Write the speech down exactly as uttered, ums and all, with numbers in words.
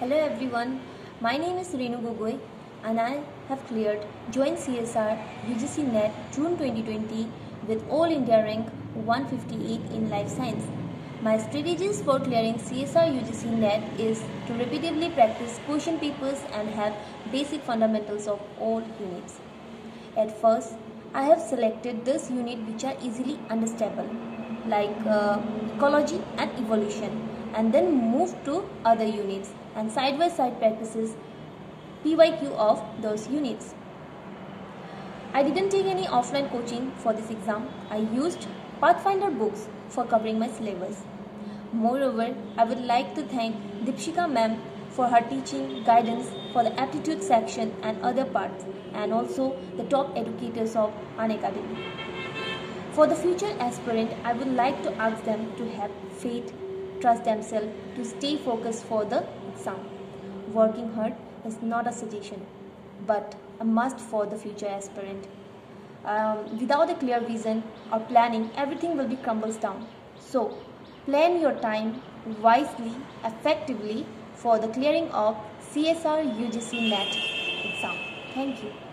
Hello everyone, my name is Renu Gogoi and I have cleared Joint C S R U G C NET June twenty twenty with All India rank one fifty-eight in Life Science. My strategies for clearing C S R U G C NET is to repeatedly practice question papers and have basic fundamentals of all units. At first, I have selected those units which are easily understandable like uh, ecology and evolution, and then moved to other units and side by side practices P Y Q of those units. I didn't take any offline coaching for this exam. I used Pathfinder books for covering my syllabus. Moreover, I would like to thank Dipshika ma'am for her teaching guidance for the aptitude section and other parts, and also the top educators of Unacademy. For the future aspirant, I would like to ask them to have faith, trust themselves, to stay focused for the exam. Working hard is not a suggestion, but a must for the future aspirant. Um, without a clear vision or planning, everything will be crumbles down. So, plan your time wisely, effectively for the clearing of C S R U G C NET exam. Thank you.